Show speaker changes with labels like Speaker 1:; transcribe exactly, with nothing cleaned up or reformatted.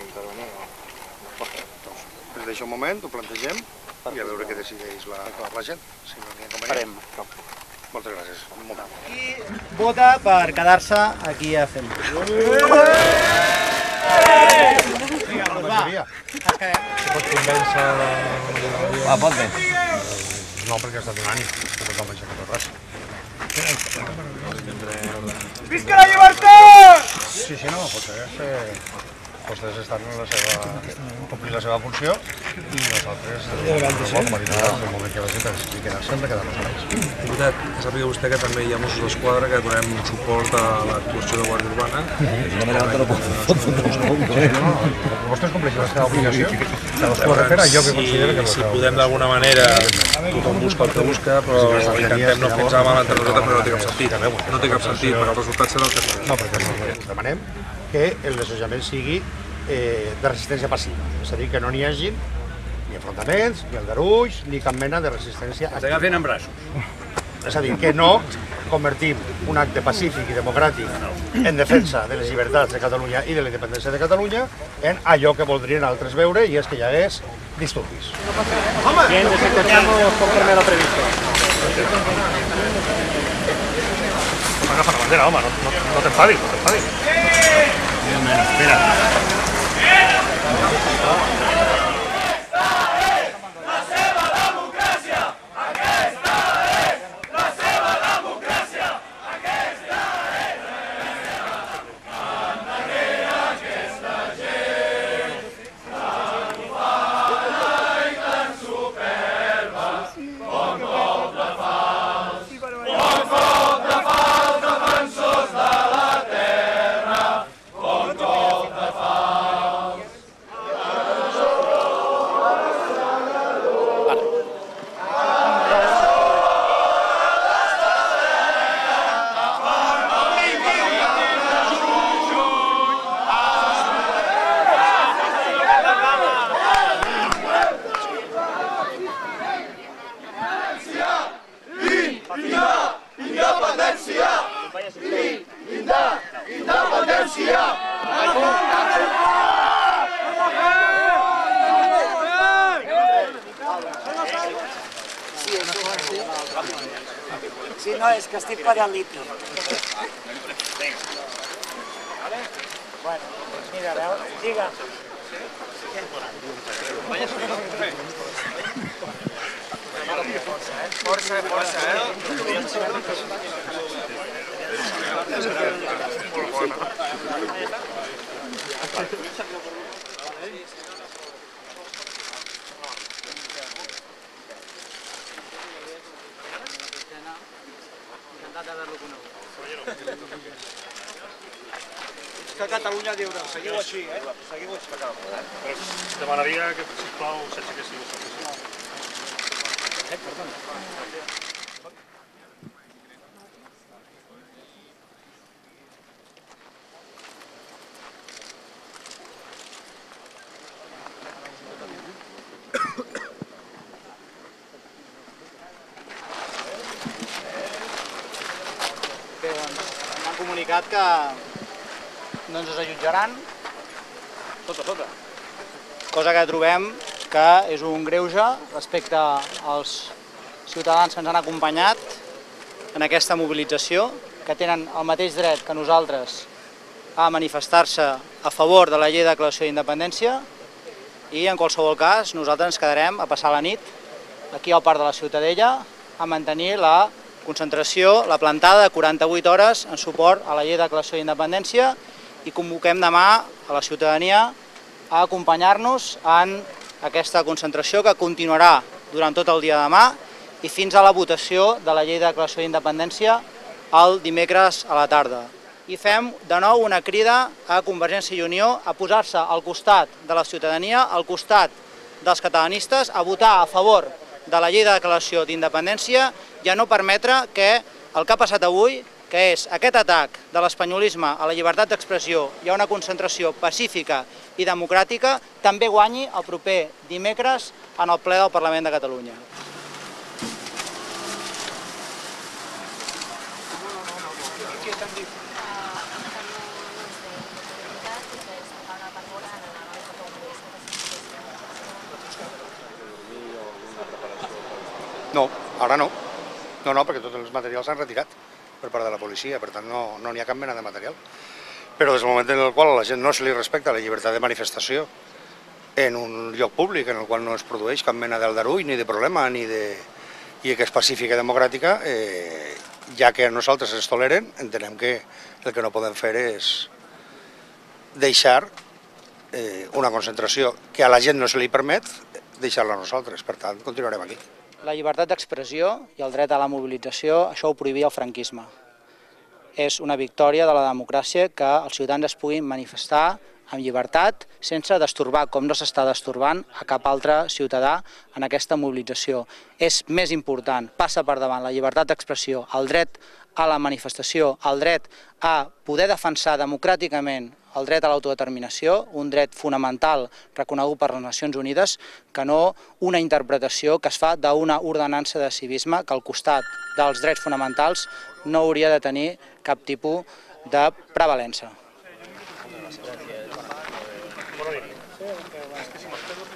Speaker 1: intervenir o no?
Speaker 2: Ens deixa un moment, ho plantegem i a veure què decideix la gent. Si no n'hi ha inconvenient. Moltes gràcies.
Speaker 3: Qui vota per quedar-se aquí a fer?
Speaker 2: Si pots convèncer...
Speaker 4: Va, pot bé.
Speaker 2: No, perquè ha estat un any, que tothom ha aixecat el braç.
Speaker 3: Visca la llibertat!
Speaker 2: Sí, sí, no, vostès, vostès estan en la seva... complir la seva funció i nosaltres, com a diputats, en el moment que la gent estigui quedant-se, hem de quedar-nos a ells.
Speaker 5: Diputat, que sàpiga vostè que també hi ha Mossos d'Esquadra que donem suport a l'actuació de Guàrdia Urbana.
Speaker 2: Vostès compleixen la seva obligació, cadascú ha de fer allò que considera que és la seva
Speaker 5: Si podem d'alguna manera, tothom busca el que busca, però intentem no fer mal entre nosaltres, però no té cap sentit. No té cap sentit, perquè el resultat serà el que serà.
Speaker 2: No, perquè demanem que el desallotjament sigui de resistència passiva, és a dir, que no n'hi hagi ni enfrontaments, ni aldarulls, ni cap mena de resistència activa.
Speaker 4: S'agafen en braços.
Speaker 2: És a dir, que no convertim un acte pacífic i democràtic en defensa de les llibertats de Catalunya i de la independència de Catalunya en allò que voldrien altres veure, i és que hi hagués disturbis.
Speaker 3: Bien, desacordamos conforme a lo previsto.
Speaker 2: Agafa la bandera, home, no t'enfadis, no t'enfadis. Espera.
Speaker 3: Si no, és que estic paralític. Bueno, mira, veu, digue. Força, força, eh?
Speaker 2: És que Catalunya lliure, seguiu així, eh? Seguiu així.
Speaker 6: Demanaria que, sisplau, s'aixequéssiu.
Speaker 3: Eh, perdona. Bé, doncs, m'han comunicat que no ens desallotjaran. Sota, sota. Cosa que trobem que és un greuge respecte als ciutadans que ens han acompanyat en aquesta mobilització, que tenen el mateix dret que nosaltres a manifestar-se a favor de la llei de declaració d'independència, i en qualsevol cas nosaltres ens quedarem a passar la nit aquí al Parc de la Ciutadella a mantenir la concentració, la plantada de quaranta-vuit hores en suport a la llei de declaració d'independència, i convoquem demà a la ciutadania a acompanyar-nos en aquesta concentració que continuarà durant tot el dia de demà i fins a la votació de la llei de declaració d'independència el dimecres a la tarda. I fem de nou una crida a Convergència i Unió a posar-se al costat de la ciutadania, al costat dels catalanistes, a votar a favor de la llei de declaració d'independència i a no permetre que el que ha passat avui, que és aquest atac de l'espanyolisme a la llibertat d'expressió i a una concentració pacífica i democràtica, també guanyi el proper dimecres en el ple del Parlament de Catalunya.
Speaker 2: No, ara no. No, no, perquè tots els materials s'han retirat per part de la policia, per tant no no n'hi ha cap mena de material. Però des del moment en el qual a la gent no se li respecta la llibertat de manifestació en un lloc públic en el qual no es produeix cap mena d'aldarull ni de problema ni de... i que és pacífica i democràtica, eh, ja que nosaltres es toleren, entenem que el que no podem fer és deixar eh, una concentració que a la gent no se li permet deixar-la a nosaltres, per tant continuarem aquí.
Speaker 3: La llibertat d'expressió i el dret a la mobilització, això ho prohibia el franquisme. És una victòria de la democràcia que els ciutadans es puguin manifestar amb llibertat, sense destorbar, com no s'està destorbant a cap altre ciutadà en aquesta mobilització. És més important, passa per davant la llibertat d'expressió, el dret a la manifestació, el dret a poder defensar democràticament el dret a l'autodeterminació, un dret fonamental reconegut per les Nacions Unides, que no una interpretació que es fa d'una ordenança de civisme que al costat dels drets fonamentals no hauria de tenir cap tipus de prevalença.
Speaker 6: Bona nit.